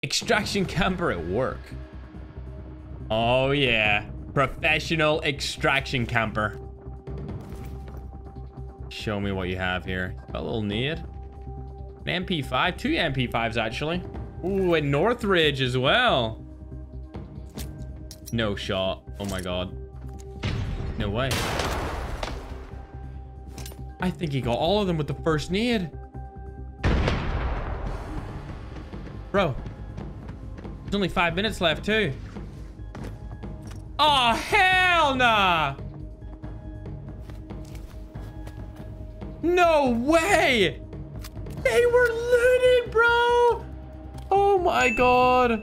Extraction camper at work. Oh, yeah. Professional extraction camper. Show me what you have here. Got a little nade. An MP5. 2 MP5s, actually. Ooh, and Northridge as well. No shot. Oh, my God. No way. I think he got all of them with the first nade. Bro. There's only 5 minutes left, too. Oh, hell nah. No way. They were looted, bro. Oh, my God.